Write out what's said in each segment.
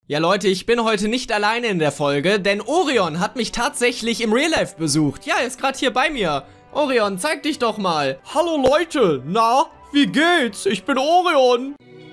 Ja Leute, ich bin heute nicht alleine in der Folge, denn Orion hat mich tatsächlich im Real Life besucht. Ja, er ist gerade hier bei mir. Orion, zeig dich doch mal. Hallo Leute, na, wie geht's? Ich bin Orion.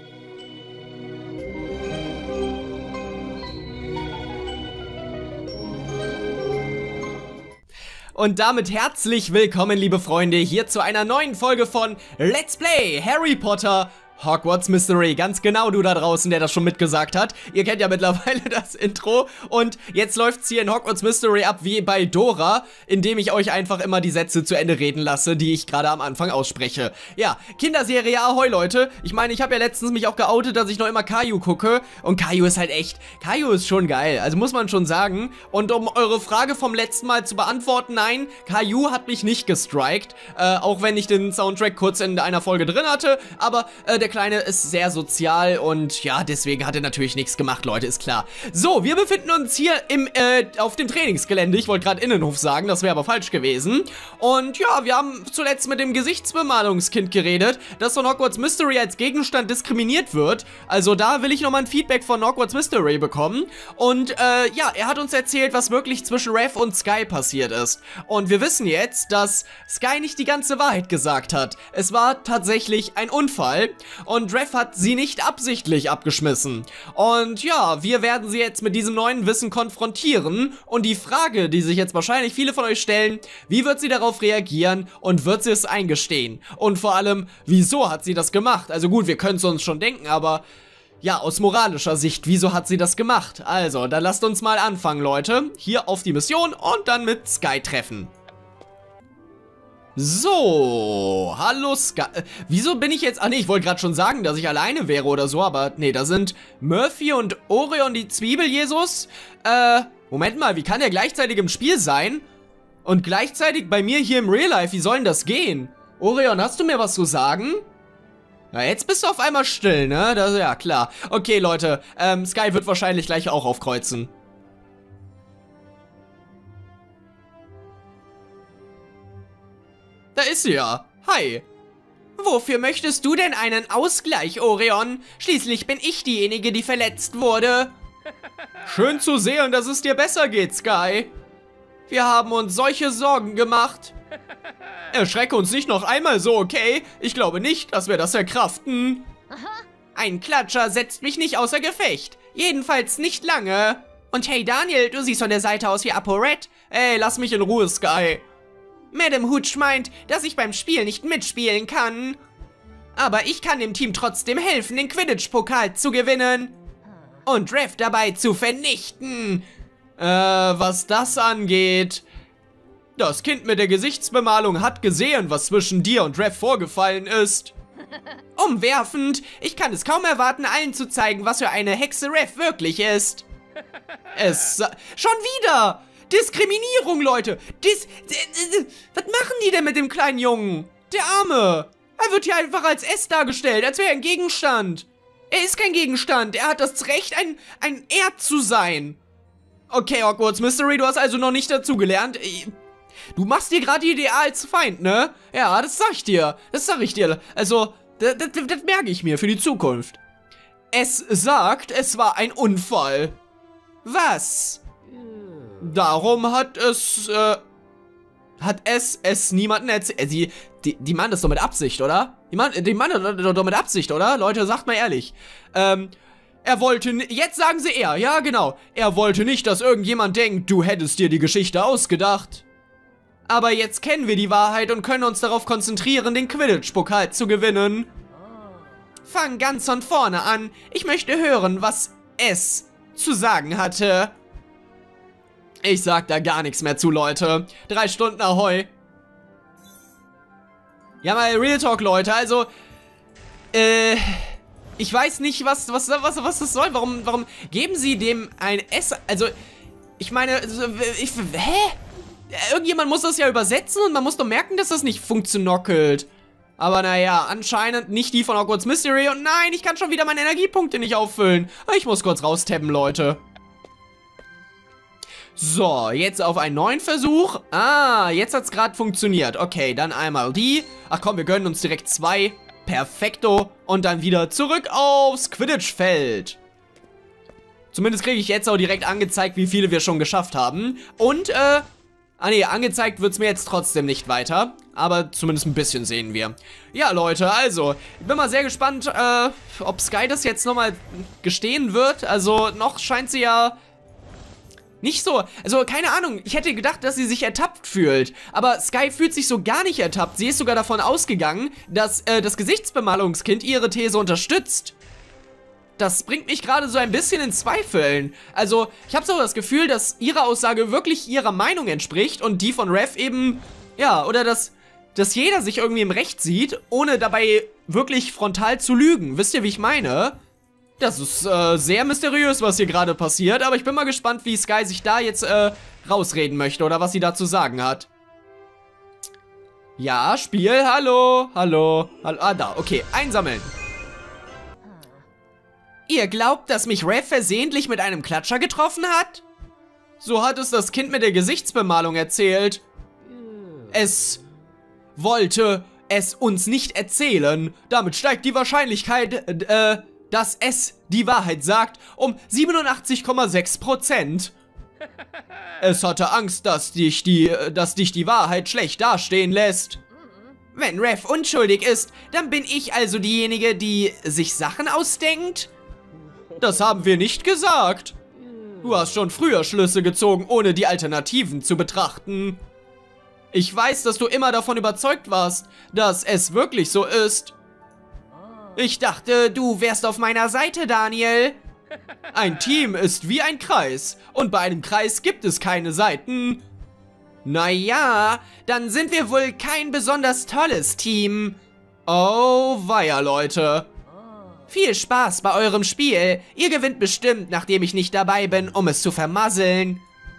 Und damit herzlich willkommen, liebe Freunde, hier zu einer neuen Folge von Let's Play Harry Potter Hogwarts Mystery. Ganz genau, du da draußen, der das schon mitgesagt hat. Ihr kennt ja mittlerweile das Intro. Und jetzt läuft's hier in Hogwarts Mystery ab wie bei Dora, indem ich euch einfach immer die Sätze zu Ende reden lasse, die ich gerade am Anfang ausspreche. Ja, Kinderserie, ahoi Leute. Ich meine, ich habe ja letztens mich auch geoutet, dass ich noch immer Caillou gucke. Und Caillou ist halt echt, Caillou ist schon geil. Also muss man schon sagen. Und um eure Frage vom letzten Mal zu beantworten, nein, Caillou hat mich nicht gestrikt. Auch wenn ich den Soundtrack kurz in einer Folge drin hatte. Aber der Kleine ist sehr sozial und ja, deswegen hat er natürlich nichts gemacht, Leute, ist klar. So, wir befinden uns hier auf dem Trainingsgelände. Ich wollte gerade Innenhof sagen, das wäre aber falsch gewesen. Und ja, wir haben zuletzt mit dem Gesichtsbemalungskind geredet, das von Hogwarts Mystery als Gegenstand diskriminiert wird. Also da will ich nochmal ein Feedback von Hogwarts Mystery bekommen. Und ja, er hat uns erzählt, was wirklich zwischen Rev und Sky passiert ist. Und wir wissen jetzt, dass Sky nicht die ganze Wahrheit gesagt hat. Es war tatsächlich ein Unfall. Und Rev hat sie nicht absichtlich abgeschmissen. Und ja, wir werden sie jetzt mit diesem neuen Wissen konfrontieren. Und die Frage, die sich jetzt wahrscheinlich viele von euch stellen, wie wird sie darauf reagieren und wird sie es eingestehen? Und vor allem, wieso hat sie das gemacht? Also gut, wir können es uns schon denken, aber ja, aus moralischer Sicht, wieso hat sie das gemacht? Also, dann lasst uns mal anfangen, Leute. Hier auf die Mission und dann mit Sky treffen. So, hallo Sky. Wieso bin ich jetzt... Ach nee, ich wollte gerade schon sagen, dass ich alleine wäre oder so, aber nee, da sind Murphy und Orion, die Zwiebel-Jesus. Moment mal, wie kann der gleichzeitig im Spiel sein? Und gleichzeitig bei mir hier im Real Life, wie soll denn das gehen? Orion, hast du mir was zu sagen? Na, jetzt bist du auf einmal still, ne? Das, ja, klar. Okay, Leute, Sky wird wahrscheinlich gleich auch aufkreuzen. Da ist sie ja. Hi. Wofür möchtest du denn einen Ausgleich, Orion? Schließlich bin ich diejenige, die verletzt wurde. Schön zu sehen, dass es dir besser geht, Sky. Wir haben uns solche Sorgen gemacht. Erschrecke uns nicht noch einmal so, okay? Ich glaube nicht, dass wir das verkraften. Ein Klatscher setzt mich nicht außer Gefecht. Jedenfalls nicht lange. Und hey Daniel, du siehst von der Seite aus wie ApoRed. Ey, lass mich in Ruhe, Sky. Madame Hooch meint, dass ich beim Spiel nicht mitspielen kann. Aber ich kann dem Team trotzdem helfen, den Quidditch-Pokal zu gewinnen. Und Rev dabei zu vernichten. Was das angeht. Das Kind mit der Gesichtsbemalung hat gesehen, was zwischen dir und Rev vorgefallen ist. Umwerfend. Ich kann es kaum erwarten, allen zu zeigen, was für eine Hexe Rev wirklich ist. Schon wieder! Diskriminierung, Leute! Was machen die denn mit dem kleinen Jungen? Der Arme! Er wird hier einfach als S dargestellt, als wäre er ein Gegenstand. Er ist kein Gegenstand, er hat das Recht, ein Er zu sein. Okay, Hogwarts Mystery, du hast also noch nicht dazugelernt. Du machst dir gerade die Idee als Feind, ne? Ja, das sag ich dir. Das sag ich dir. Also, das merke ich mir für die Zukunft. Es sagt, es war ein Unfall. Was? Darum hat es niemanden erzählt. Die machen das doch mit Absicht, oder? Die machen das doch mit Absicht, oder? Leute, sagt mal ehrlich. Er wollte, jetzt sagen sie er, ja genau. Er wollte nicht, dass irgendjemand denkt, du hättest dir die Geschichte ausgedacht. Aber jetzt kennen wir die Wahrheit und können uns darauf konzentrieren, den Quidditch-Pokal zu gewinnen. Fang ganz von vorne an. Ich möchte hören, was es zu sagen hatte. Ich sag da gar nichts mehr zu, Leute. 3 Stunden Ahoi. Ja, mal Real Talk, Leute. Also, ich weiß nicht, was das soll. Warum geben sie dem ein S? Also, ich meine, hä? Irgendjemand muss das ja übersetzen und man muss doch merken, dass das nicht funktioniert. Aber naja, anscheinend nicht die von Hogwarts Mystery. Und nein, ich kann schon wieder meine Energiepunkte nicht auffüllen. Ich muss kurz raustappen, Leute. So, jetzt auf einen neuen Versuch. Ah, jetzt hat's gerade funktioniert. Okay, dann einmal die. Ach komm, wir gönnen uns direkt 2. Perfekto. Und dann wieder zurück aufs Quidditch-Feld. Zumindest kriege ich jetzt auch direkt angezeigt, wie viele wir schon geschafft haben. Und, angezeigt wird es mir jetzt trotzdem nicht weiter. Aber zumindest ein bisschen sehen wir. Ja, Leute, also, ich bin mal sehr gespannt, ob Sky das jetzt nochmal gestehen wird. Also, noch scheint sie ja nicht so, also keine Ahnung, ich hätte gedacht, dass sie sich ertappt fühlt. Aber Sky fühlt sich so gar nicht ertappt. Sie ist sogar davon ausgegangen, dass das Gesichtsbemalungskind ihre These unterstützt. Das bringt mich gerade so ein bisschen in Zweifeln. Also, ich habe so das Gefühl, dass ihre Aussage wirklich ihrer Meinung entspricht und die von Rev eben, ja, oder dass jeder sich irgendwie im Recht sieht, ohne dabei wirklich frontal zu lügen. Wisst ihr, wie ich meine? Das ist sehr mysteriös, was hier gerade passiert, aber ich bin mal gespannt, wie Sky sich da jetzt rausreden möchte oder was sie da zu sagen hat. Ja, Spiel, hallo, hallo, hallo, da, okay, einsammeln. Ihr glaubt, dass mich Rev versehentlich mit einem Klatscher getroffen hat? So hat es das Kind mit der Gesichtsbemalung erzählt. Es wollte es uns nicht erzählen. Damit steigt die Wahrscheinlichkeit, dass es die Wahrheit sagt, um 87,6%. Es hatte Angst, dass dich die Wahrheit schlecht dastehen lässt. Wenn Rev unschuldig ist, dann bin ich also diejenige, die sich Sachen ausdenkt? Das haben wir nicht gesagt. Du hast schon früher Schlüsse gezogen, ohne die Alternativen zu betrachten. Ich weiß, dass du immer davon überzeugt warst, dass es wirklich so ist. Ich dachte, du wärst auf meiner Seite, Daniel. Ein Team ist wie ein Kreis und bei einem Kreis gibt es keine Seiten. Naja, dann sind wir wohl kein besonders tolles Team. Oh weia, Leute. Viel Spaß bei eurem Spiel. Ihr gewinnt bestimmt, nachdem ich nicht dabei bin, um es zu vermasseln.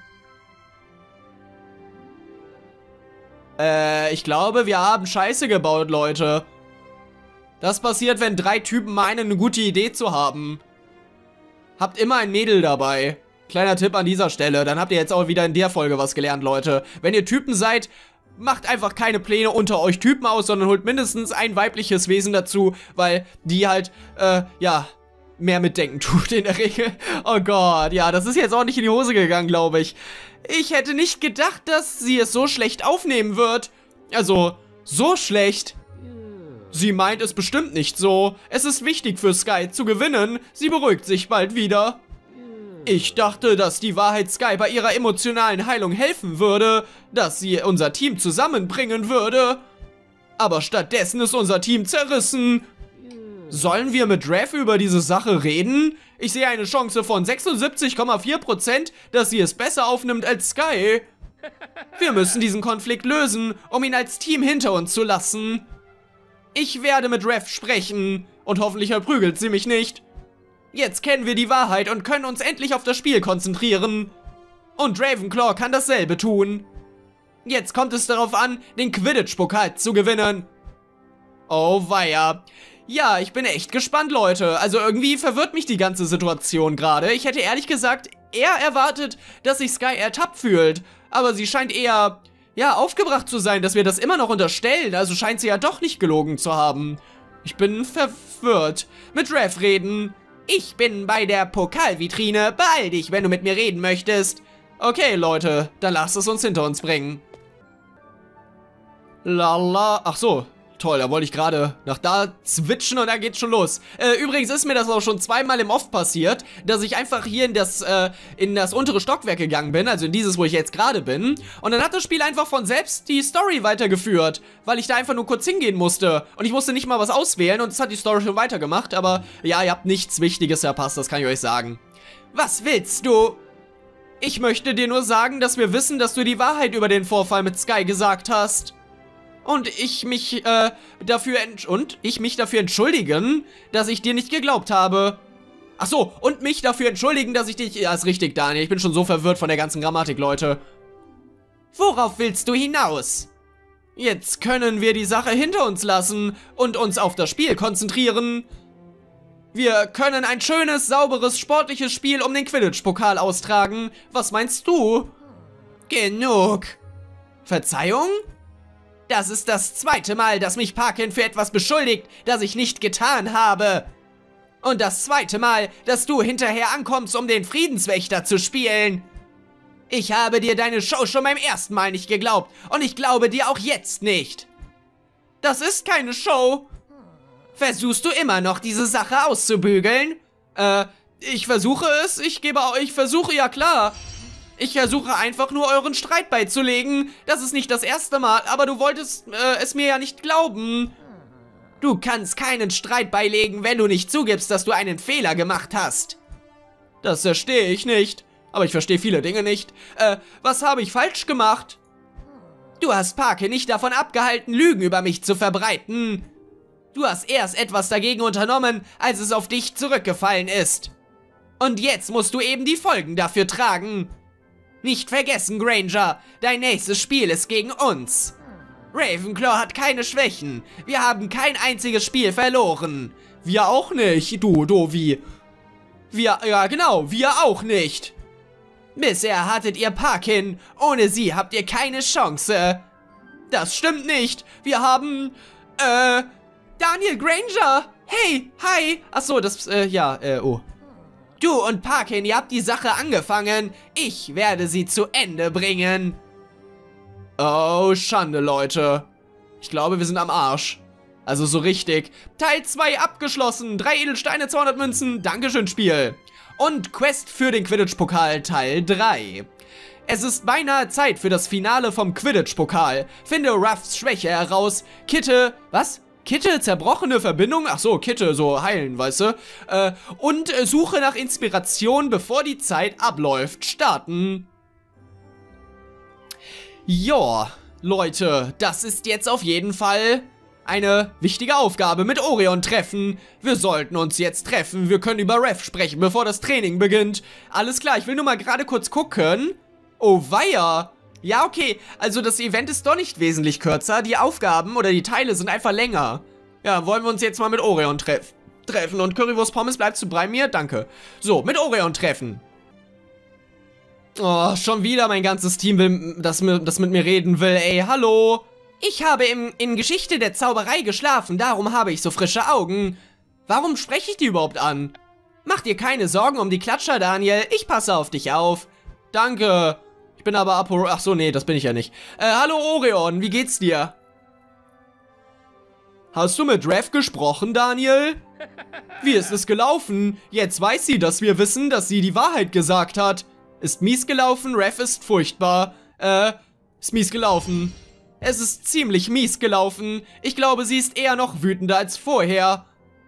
Ich glaube, wir haben Scheiße gebaut, Leute. Das passiert, wenn 3 Typen meinen, eine gute Idee zu haben. Habt immer ein Mädel dabei. Kleiner Tipp an dieser Stelle. Dann habt ihr jetzt auch wieder in der Folge was gelernt, Leute. Wenn ihr Typen seid, macht einfach keine Pläne unter euch Typen aus, sondern holt mindestens ein weibliches Wesen dazu, weil die halt, ja, mehr mitdenken tut in der Regel. Oh Gott, ja, das ist jetzt auch nicht in die Hose gegangen, glaube ich. Ich hätte nicht gedacht, dass sie es so schlecht aufnehmen wird. Also, so schlecht. Sie meint es bestimmt nicht so. Es ist wichtig für Sky zu gewinnen. Sie beruhigt sich bald wieder. Ich dachte, dass die Wahrheit Sky bei ihrer emotionalen Heilung helfen würde, dass sie unser Team zusammenbringen würde. Aber stattdessen ist unser Team zerrissen. Sollen wir mit Rev über diese Sache reden? Ich sehe eine Chance von 76,4%, dass sie es besser aufnimmt als Sky. Wir müssen diesen Konflikt lösen, um ihn als Team hinter uns zu lassen. Ich werde mit Rev sprechen und hoffentlich verprügelt sie mich nicht. Jetzt kennen wir die Wahrheit und können uns endlich auf das Spiel konzentrieren. Und Ravenclaw kann dasselbe tun. Jetzt kommt es darauf an, den Quidditch-Pokal zu gewinnen. Oh weia. Ja, ich bin echt gespannt, Leute. Also irgendwie verwirrt mich die ganze Situation gerade. Ich hätte ehrlich gesagt eher erwartet, dass sich Sky ertappt fühlt. Aber sie scheint eher, ja, aufgebracht zu sein, dass wir das immer noch unterstellen. Also scheint sie ja doch nicht gelogen zu haben. Ich bin verwirrt. Mit Rev reden. Ich bin bei der Pokalvitrine. Beeil dich, wenn du mit mir reden möchtest. Okay, Leute, dann lasst es uns hinter uns bringen. Lala. Ach so. Toll, da wollte ich gerade nach da switchen und dann geht's schon los. Übrigens ist mir das auch schon zweimal im Off passiert, dass ich einfach hier in das untere Stockwerk gegangen bin, also in dieses, wo ich jetzt gerade bin. Und dann hat das Spiel einfach von selbst die Story weitergeführt, weil ich da einfach nur kurz hingehen musste. Und ich musste nicht mal was auswählen und es hat die Story schon weitergemacht. Aber ja, ihr habt nichts Wichtiges verpasst, das kann ich euch sagen. Was willst du? Ich möchte dir nur sagen, dass wir wissen, dass du die Wahrheit über den Vorfall mit Sky gesagt hast. Und ich mich dafür entschuldigen, dass ich dir nicht geglaubt habe. Ach so, und mich dafür entschuldigen, dass ich dich... Ja, ist richtig, Daniel. Ich bin schon so verwirrt von der ganzen Grammatik, Leute. Worauf willst du hinaus? Jetzt können wir die Sache hinter uns lassen und uns auf das Spiel konzentrieren. Wir können ein schönes, sauberes, sportliches Spiel um den Quidditch-Pokal austragen. Was meinst du? Genug. Verzeihung? Das ist das zweite Mal, dass mich Parkin für etwas beschuldigt, das ich nicht getan habe. Und das zweite Mal, dass du hinterher ankommst, um den Friedenswächter zu spielen. Ich habe dir deine Show schon beim ersten Mal nicht geglaubt und ich glaube dir auch jetzt nicht. Das ist keine Show. Versuchst du immer noch, diese Sache auszubügeln? Ich versuche es. Ich versuche, ja klar. Ich versuche einfach nur euren Streit beizulegen. Das ist nicht das erste Mal, aber du wolltest es mir ja nicht glauben. Du kannst keinen Streit beilegen, wenn du nicht zugibst, dass du einen Fehler gemacht hast. Das verstehe ich nicht. Aber ich verstehe viele Dinge nicht. Was habe ich falsch gemacht? Du hast Parke nicht davon abgehalten, Lügen über mich zu verbreiten. Du hast erst etwas dagegen unternommen, als es auf dich zurückgefallen ist. Und jetzt musst du eben die Folgen dafür tragen. Nicht vergessen, Granger, dein nächstes Spiel ist gegen uns. Ravenclaw hat keine Schwächen. Wir haben kein einziges Spiel verloren. Wir auch nicht, du Dovi. Ja genau, wir auch nicht. Bisher hattet ihr Parkin. Ohne sie habt ihr keine Chance. Das stimmt nicht. Wir haben, Daniel Granger. Hey, hi. Achso, oh. Du und Parkin, ihr habt die Sache angefangen. Ich werde sie zu Ende bringen. Oh, Schande, Leute. Ich glaube, wir sind am Arsch. Also so richtig. Teil 2 abgeschlossen. 3 Edelsteine, 200 Münzen. Dankeschön, Spiel. Und Quest für den Quidditch-Pokal Teil 3. Es ist beinahe Zeit für das Finale vom Quidditch-Pokal. Finde Ruffs Schwäche heraus. Kitte, was? Kitte, zerbrochene Verbindung? Ach so, Kitte, so heilen, weißt du? Und Suche nach Inspiration, bevor die Zeit abläuft. Starten. Ja, Leute, das ist jetzt auf jeden Fall eine wichtige Aufgabe mit Orion treffen. Wir sollten uns jetzt treffen. Wir können über Rev sprechen, bevor das Training beginnt. Alles klar, ich will nur mal gerade kurz gucken. Oh, weia. Ja, okay, also das Event ist doch nicht wesentlich kürzer. Die Aufgaben oder die Teile sind einfach länger. Ja, wollen wir uns jetzt mal mit Orion treffen. Und Currywurst Pommes, bleibst du bei mir? Danke. So, mit Orion treffen. Oh, schon wieder mein ganzes Team will, das mit mir reden will, ey, hallo. Ich habe in Geschichte der Zauberei geschlafen, darum habe ich so frische Augen. Warum spreche ich die überhaupt an? Mach dir keine Sorgen um die Klatscher, Daniel, ich passe auf dich auf. Danke. Ich bin aber ach so, nee, das bin ich ja nicht. Hallo Orion, wie geht's dir? Hast du mit Rev gesprochen, Daniel? Wie ist es gelaufen? Jetzt weiß sie, dass wir wissen, dass sie die Wahrheit gesagt hat. Ist mies gelaufen, Rev ist furchtbar. Ist mies gelaufen. Es ist ziemlich mies gelaufen. Ich glaube, sie ist eher noch wütender als vorher.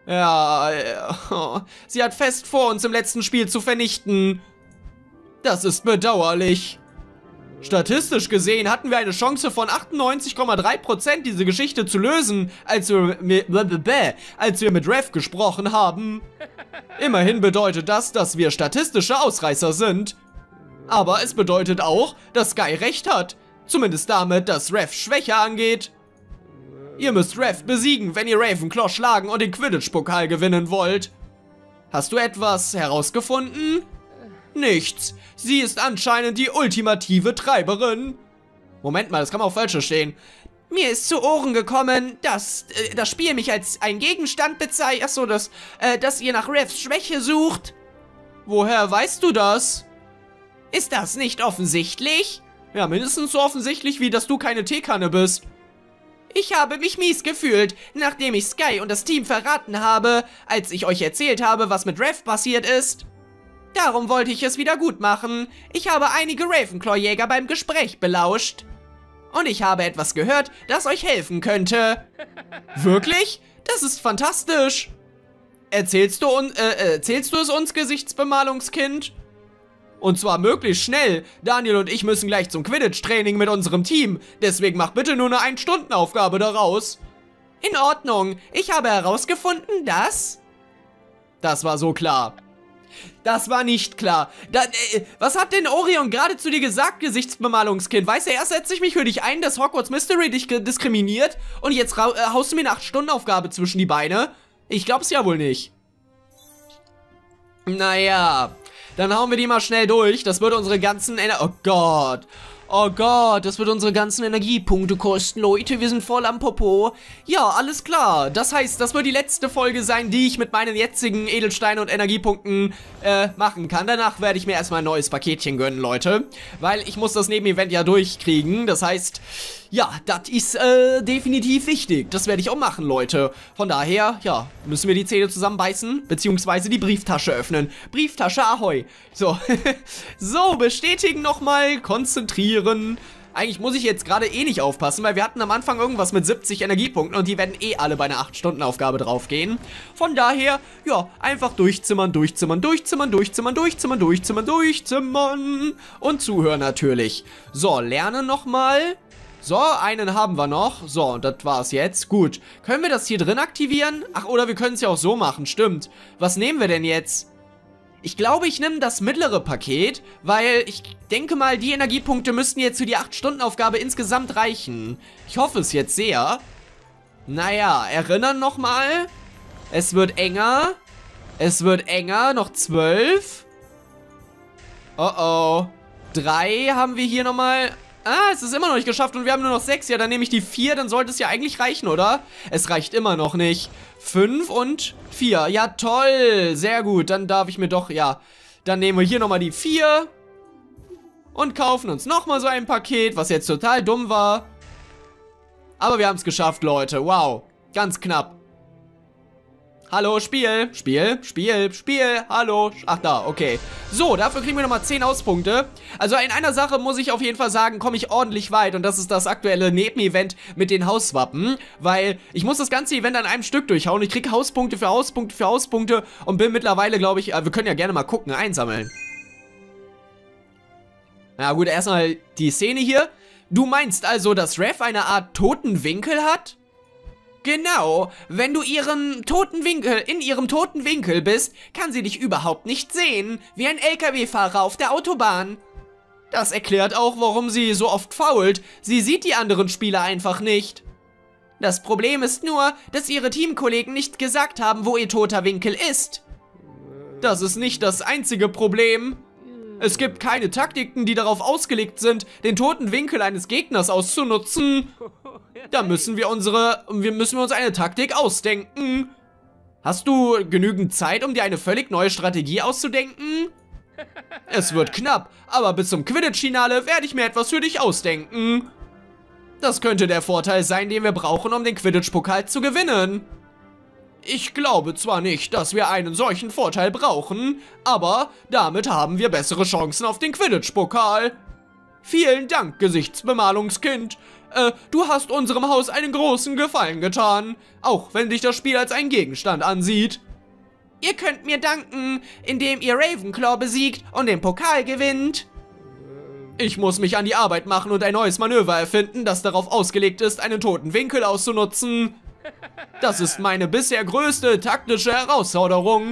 Ja, sie hat fest vor, uns im letzten Spiel zu vernichten. Das ist bedauerlich. Statistisch gesehen hatten wir eine Chance von 98,3%, diese Geschichte zu lösen, als wir mit Rev gesprochen haben. Immerhin bedeutet das, dass wir statistische Ausreißer sind. Aber es bedeutet auch, dass Guy recht hat. Zumindest damit, dass Rev Schwäche angeht. Ihr müsst Rev besiegen, wenn ihr Ravenclaw schlagen und den Quidditch-Pokal gewinnen wollt. Hast du etwas herausgefunden? Nichts. Sie ist anscheinend die ultimative Treiberin. Moment mal, das kann man auch falsch verstehen. Mir ist zu Ohren gekommen, dass das Spiel mich als ein Gegenstand bezeichnet. Achso, dass ihr nach Revs Schwäche sucht. Woher weißt du das? Ist das nicht offensichtlich? Ja, mindestens so offensichtlich, wie dass du keine Teekanne bist. Ich habe mich mies gefühlt, nachdem ich Sky und das Team verraten habe, als ich euch erzählt habe, was mit Rev passiert ist. Darum wollte ich es wieder gut machen. Ich habe einige Ravenclaw-Jäger beim Gespräch belauscht. Und ich habe etwas gehört, das euch helfen könnte. Wirklich? Das ist fantastisch. Erzählst du es uns, Gesichtsbemalungskind? Und zwar möglichst schnell. Daniel und ich müssen gleich zum Quidditch-Training mit unserem Team. Deswegen mach bitte nur eine 1-Stunden-Aufgabe daraus. In Ordnung. Ich habe herausgefunden, dass... Das war so klar. Das war nicht klar. Was hat denn Orion gerade zu dir gesagt, Gesichtsbemalungskind? Weißt du, erst setze ich mich für dich ein, dass Hogwarts Mystery dich diskriminiert und jetzt haust du mir eine 8-Stunden-Aufgabe zwischen die Beine? Ich glaub's ja wohl nicht. Naja, dann hauen wir die mal schnell durch. Das würde unsere ganzen... Oh Gott. Oh Gott, das wird unsere ganzen Energiepunkte kosten, Leute. Wir sind voll am Popo. Ja, alles klar. Das heißt, das wird die letzte Folge sein, die ich mit meinen jetzigen Edelsteinen und Energiepunkten machen kann. Danach werde ich mir erstmal ein neues Paketchen gönnen, Leute. Weil ich muss das Nebenevent ja durchkriegen. Das heißt, ja, das ist definitiv wichtig. Das werde ich auch machen, Leute. Von daher, ja, müssen wir die Zähne zusammenbeißen, beziehungsweise die Brieftasche öffnen. Brieftasche, ahoi. So, so, bestätigen nochmal, konzentrieren. Eigentlich muss ich jetzt gerade eh nicht aufpassen, weil wir hatten am Anfang irgendwas mit 70 Energiepunkten und die werden eh alle bei einer 8-Stunden-Aufgabe draufgehen. Von daher, ja, einfach durchzimmern, durchzimmern, durchzimmern, durchzimmern, durchzimmern, durchzimmern, durchzimmern und zuhören natürlich. So, lernen nochmal. So, einen haben wir noch. So, und das war's jetzt. Gut. Können wir das hier drin aktivieren? Ach, oder wir können es ja auch so machen, stimmt. Was nehmen wir denn jetzt? Ich glaube, ich nehme das mittlere Paket, weil ich denke mal, die Energiepunkte müssten jetzt für die 8-Stunden-Aufgabe insgesamt reichen. Ich hoffe es jetzt sehr. Naja, erinnern nochmal. Es wird enger. Es wird enger. Noch 12. Oh oh. 3 haben wir hier nochmal. Ah, es ist immer noch nicht geschafft und wir haben nur noch 6. Ja, dann nehme ich die 4, dann sollte es ja eigentlich reichen, oder? Es reicht immer noch nicht. 5 und 4. Ja, toll. Sehr gut. Dann darf ich mir doch, ja. Dann nehmen wir hier nochmal die 4. Und kaufen uns nochmal so ein Paket, was jetzt total dumm war. Aber wir haben es geschafft, Leute. Wow. Ganz knapp. Hallo, Spiel. Spiel, Spiel, Spiel. Hallo. Ach, da, okay. So, dafür kriegen wir nochmal 10 Auspunkte. Also in einer Sache muss ich auf jeden Fall sagen, komme ich ordentlich weit. Und das ist das aktuelle Nebenevent mit den Hauswappen. Weil ich muss das ganze Event an einem Stück durchhauen. Ich kriege Hauspunkte für Hauspunkte für Hauspunkte. Und bin mittlerweile, glaube ich, wir können ja gerne mal gucken, einsammeln. Na gut, erstmal die Szene hier. Du meinst also, dass Rev eine Art toten Winkel hat? Genau, wenn du in ihrem toten Winkel bist, kann sie dich überhaupt nicht sehen, wie ein LKW-Fahrer auf der Autobahn. Das erklärt auch, warum sie so oft fault. Sie sieht die anderen Spieler einfach nicht. Das Problem ist nur, dass ihre Teamkollegen nicht gesagt haben, wo ihr toter Winkel ist. Das ist nicht das einzige Problem. Es gibt keine Taktiken, die darauf ausgelegt sind, den toten Winkel eines Gegners auszunutzen. Da müssen wir uns eine Taktik ausdenken. Hast du genügend Zeit, um dir eine völlig neue Strategie auszudenken? Es wird knapp, aber bis zum Quidditch-Finale werde ich mir etwas für dich ausdenken. Das könnte der Vorteil sein, den wir brauchen, um den Quidditch-Pokal zu gewinnen. Ich glaube zwar nicht, dass wir einen solchen Vorteil brauchen, aber damit haben wir bessere Chancen auf den Quidditch-Pokal. Vielen Dank, Gesichtsbemalungskind. Du hast unserem Haus einen großen Gefallen getan, auch wenn dich das Spiel als ein Gegenstand ansieht. Ihr könnt mir danken, indem ihr Ravenclaw besiegt und den Pokal gewinnt. Ich muss mich an die Arbeit machen und ein neues Manöver erfinden, das darauf ausgelegt ist, einen toten Winkel auszunutzen. Das ist meine bisher größte taktische Herausforderung.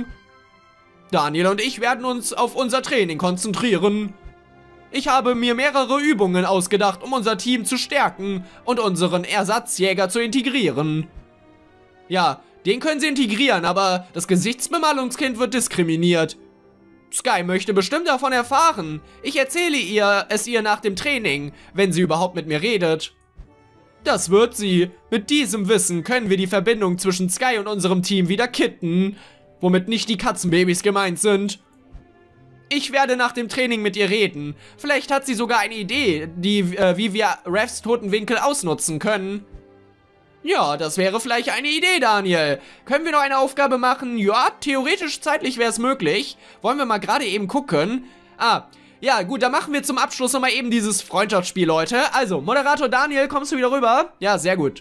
Daniel und ich werden uns auf unser Training konzentrieren. Ich habe mir mehrere Übungen ausgedacht, um unser Team zu stärken und unseren Ersatzjäger zu integrieren. Ja, den können sie integrieren, aber das Gesichtsbemalungskind wird diskriminiert. Sky möchte bestimmt davon erfahren. Ich erzähle es ihr nach dem Training, wenn sie überhaupt mit mir redet. Das wird sie. Mit diesem Wissen können wir die Verbindung zwischen Sky und unserem Team wieder kitten, womit nicht die Katzenbabys gemeint sind. Ich werde nach dem Training mit ihr reden. Vielleicht hat sie sogar eine Idee, wie wir Revs toten Winkel ausnutzen können. Ja, das wäre vielleicht eine Idee, Daniel. Können wir noch eine Aufgabe machen? Ja, theoretisch zeitlich wäre es möglich. Wollen wir mal gerade eben gucken. Ja, gut, dann machen wir zum Abschluss nochmal eben dieses Freundschaftsspiel, Leute. Also, Moderator Daniel, kommst du wieder rüber? Ja, sehr gut.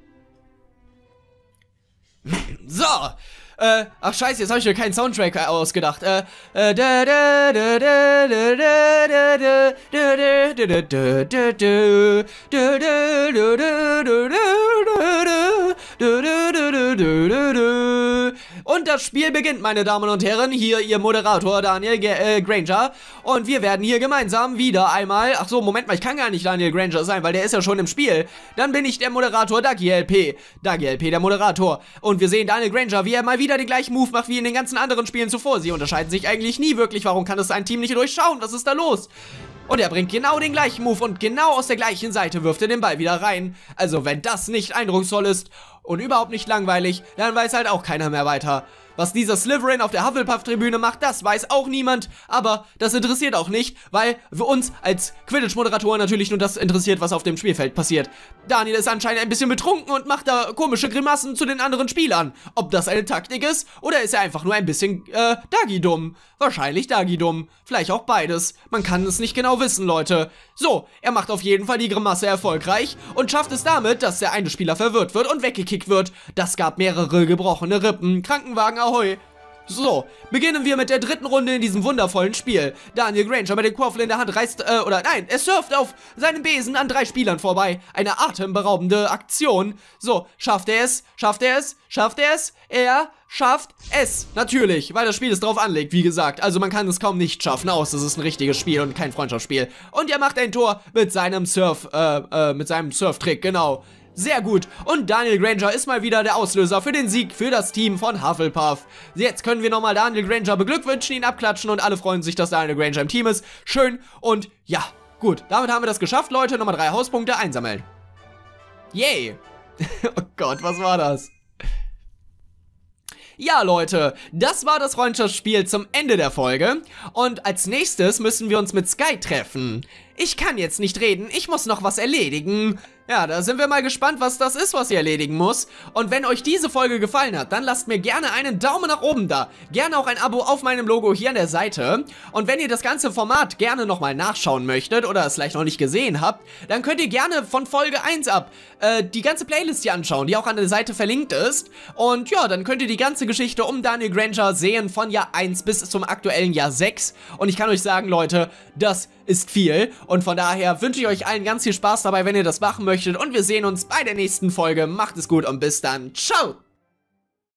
So, ach scheiße, jetzt habe ich mir keinen Soundtrack ausgedacht. Und das Spiel beginnt, meine Damen und Herren. Hier Ihr Moderator Daniel Granger. Und wir werden hier gemeinsam wieder einmal... Ach so, Moment mal, ich kann gar nicht Daniel Granger sein, weil der ist ja schon im Spiel. Dann bin ich der Moderator Dougie LP. Dougie LP, der Moderator. Und wir sehen Daniel Granger, wie er mal wieder den gleichen Move macht wie in den ganzen anderen Spielen zuvor. Sie unterscheiden sich eigentlich nie wirklich. Warum kann das ein Team nicht durchschauen? Was ist da los? Und er bringt genau den gleichen Move und genau aus der gleichen Seite wirft er den Ball wieder rein. Also wenn das nicht eindrucksvoll ist und überhaupt nicht langweilig, dann weiß halt auch keiner mehr weiter. Was dieser Slytherin auf der Hufflepuff-Tribüne macht, das weiß auch niemand. Aber das interessiert auch nicht, weil für uns als Quidditch-Moderatoren natürlich nur das interessiert, was auf dem Spielfeld passiert. Daniel ist anscheinend ein bisschen betrunken und macht da komische Grimassen zu den anderen Spielern. Ob das eine Taktik ist oder ist er einfach nur ein bisschen, Dagi-dumm? Wahrscheinlich Dagi-dumm. Vielleicht auch beides. Man kann es nicht genau wissen, Leute. So, er macht auf jeden Fall die Grimasse erfolgreich und schafft es damit, dass der eine Spieler verwirrt wird und weggekickt wird. Das gab mehrere gebrochene Rippen. Krankenwagen ahoi. So, beginnen wir mit der dritten Runde in diesem wundervollen Spiel. Daniel Granger mit dem Quaffle in der Hand reißt, er surft auf seinem Besen an 3 Spielern vorbei. Eine atemberaubende Aktion. So, schafft er es? Schafft er es? Schafft er es? Er schafft es. Natürlich, weil das Spiel es drauf anlegt, wie gesagt. Also man kann es kaum nicht schaffen, außer es ist ein richtiges Spiel und kein Freundschaftsspiel. Und er macht ein Tor mit seinem Surftrick, genau. Sehr gut. Und Daniel Granger ist mal wieder der Auslöser für den Sieg für das Team von Hufflepuff. Jetzt können wir nochmal Daniel Granger beglückwünschen, ihn abklatschen und alle freuen sich, dass Daniel Granger im Team ist. Schön und ja, gut. Damit haben wir das geschafft, Leute. Nochmal 3 Hauspunkte einsammeln. Yay. Oh Gott, was war das? Ja, Leute, das war das Freundschaftsspiel zum Ende der Folge. Und als nächstes müssen wir uns mit Sky treffen. Ich kann jetzt nicht reden, ich muss noch was erledigen. Ja, da sind wir mal gespannt, was das ist, was ihr erledigen muss. Und wenn euch diese Folge gefallen hat, dann lasst mir gerne einen Daumen nach oben da. Gerne auch ein Abo auf meinem Logo hier an der Seite. Und wenn ihr das ganze Format gerne nochmal nachschauen möchtet oder es vielleicht noch nicht gesehen habt, dann könnt ihr gerne von Folge 1 ab die ganze Playlist hier anschauen, die auch an der Seite verlinkt ist. Und ja, dann könnt ihr die ganze Geschichte um Daniel Granger sehen, von Jahr 1 bis zum aktuellen Jahr 6. Und ich kann euch sagen, Leute, das ist viel. Und von daher wünsche ich euch allen ganz viel Spaß dabei, wenn ihr das machen möchtet. Und wir sehen uns bei der nächsten Folge. Macht es gut und bis dann. Ciao!